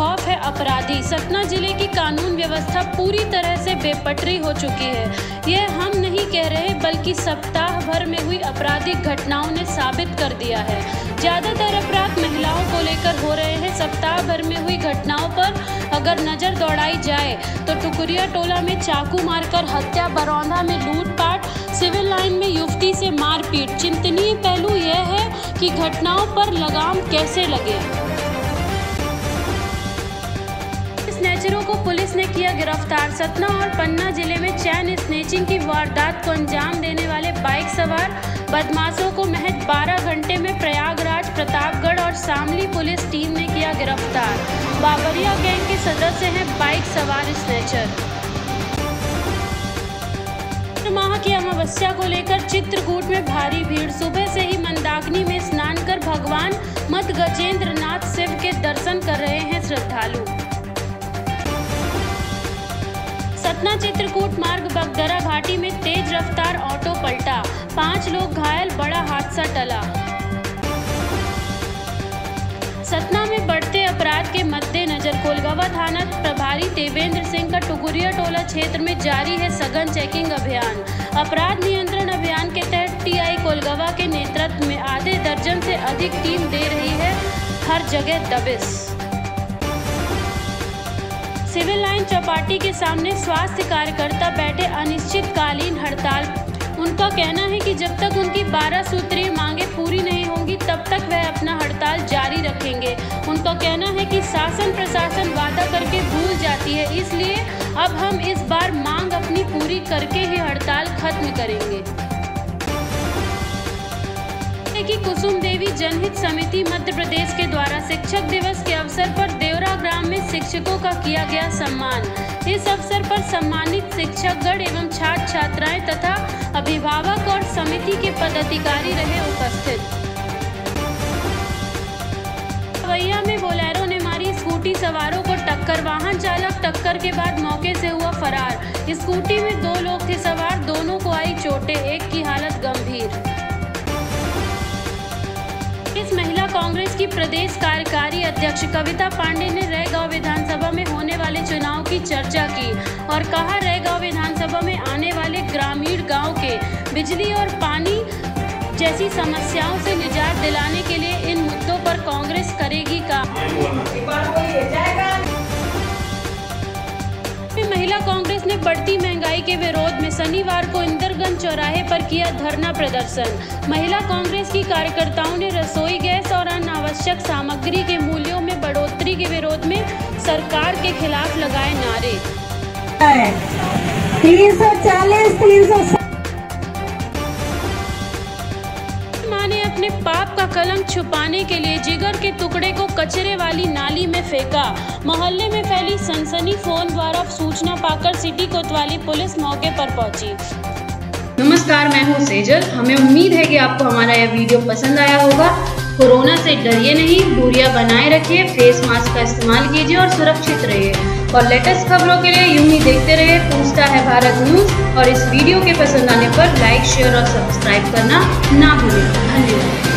खौफ है अपराधी। सतना जिले की कानून व्यवस्था पूरी तरह से बेपटरी हो चुकी है। यह हम नहीं कह रहे, बल्कि सप्ताह भर में हुई आपराधिक घटनाओं ने साबित कर दिया है। ज़्यादातर अपराध महिलाओं को लेकर हो रहे हैं। सप्ताह भर में हुई घटनाओं पर अगर नज़र दौड़ाई जाए तो टुकुरिया टोला में चाकू मारकर हत्या, बरौंधा में लूटपाट, सिविल लाइन में युवती से मारपीट। चिंतनीय पहलू यह है कि घटनाओं पर लगाम कैसे लगे। स्नैचरों को पुलिस ने किया गिरफ्तार। सतना और पन्ना जिले में चैन स्नैचिंग की वारदात को अंजाम देने वाले बाइक सवार बदमाशों को महज 12 घंटे में प्रयागराज, प्रतापगढ़ और शामली पुलिस टीम ने किया गिरफ्तार। बाबरिया गैंग के सदस्य हैं बाइक सवार स्नैचर। माह की अमावस्या को लेकर चित्रकूट में भारी भीड़। सुबह से ही मंदाकिनी में स्नान कर भगवान मत गजेंद्र नाथ शिव के दर्शन कर रहे हैं श्रद्धालु। सतना चित्रकूट मार्ग बगदरा घाटी में तेज रफ्तार ऑटो पलटा, 5 लोग घायल, बड़ा हादसा टला। सतना में बढ़ते अपराध के मद्देनजर कोलगवा थाना प्रभारी देवेंद्र सिंह का टुकुरिया टोला क्षेत्र में जारी है सघन चेकिंग अभियान। अपराध नियंत्रण अभियान के तहत टीआई कोलगवा के नेतृत्व में आधे दर्जन से अधिक टीम दे रही है हर जगह दबिश। सिविल लाइन चौपाटी के सामने स्वास्थ्य कार्यकर्ता बैठे अनिश्चितकालीन हड़ताल। उनका कहना है कि जब तक उनकी 12 सूत्रीय मांगे पूरी नहीं होंगी तब तक वह अपना हड़ताल जारी रखेंगे। उनका कहना है कि शासन प्रशासन वादा करके भूल जाती है, इसलिए अब हम इस बार मांग अपनी पूरी करके ही हड़ताल खत्म करेंगे। की कुसुम देवी जनहित समिति मध्य प्रदेश के द्वारा शिक्षक दिवस के अवसर पर देवरा ग्राम में शिक्षकों का किया गया सम्मान। इस अवसर पर सम्मानित शिक्षकगण एवं छात्र छात्राएं तथा अभिभावक और समिति के पदाधिकारी रहे उपस्थित। वैया में बोलेरो ने मारी स्कूटी सवारों को टक्कर। वाहन चालक टक्कर के बाद मौके से हुआ फरार। स्कूटी में 2 लोग थे सवार, दोनों को आई चोटें, एक की हालत गंभीर। इस महिला कांग्रेस की प्रदेश कार्यकारी अध्यक्ष कविता पांडे ने रैगांव विधानसभा में होने वाले चुनाव की चर्चा की और कहा, रैगांव विधानसभा में आने वाले ग्रामीण गांव के बिजली और पानी जैसी समस्याओं से निजात दिलाने के लिए इन मुद्दों पर कांग्रेस करेगी काम। महिला कांग्रेस ने बढ़ती महंगाई के विरोध में शनिवार को इंदरगंज चौराहे पर किया धरना प्रदर्शन। महिला कांग्रेस की कार्यकर्ताओं ने रसोई गैस और अन्य आवश्यक सामग्री के मूल्यों में बढ़ोतरी के विरोध में सरकार के खिलाफ लगाए नारे। 340 मां ने अपने पाप का कलंक छुपाने के लिए जिगर के टुकड़े को कचरे वाली नाली में फेंका। मोहल्ले में फैली सनसनी। फोन द्वारा सूचना पाकर सिटी कोतवाली पुलिस मौके पर पहुंची। नमस्कार, मैं हूं सेजल। हमें उम्मीद है कि आपको हमारा यह वीडियो पसंद आया होगा। कोरोना से डरिए नहीं, दूरियां बनाए रखिए, फेस मास्क का इस्तेमाल कीजिए और सुरक्षित रहिए। और लेटेस्ट खबरों के लिए यूं ही देखते रहिए पूछता है भारत न्यूज। और इस वीडियो के पसंद आने पर लाइक, शेयर और सब्सक्राइब करना ना भूलें। धन्यवाद।